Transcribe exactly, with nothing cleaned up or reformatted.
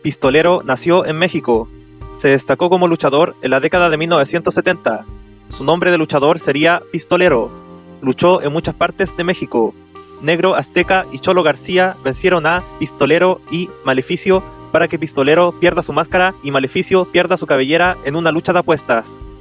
Pistolero nació en México. Se destacó como luchador en la década de mil novecientos setenta. Su nombre de luchador sería Pistolero. Luchó en muchas partes de México. Negro, Azteca y Cholo García vencieron a Pistolero y Maleficio para que Pistolero pierda su máscara y Maleficio pierda su cabellera en una lucha de apuestas.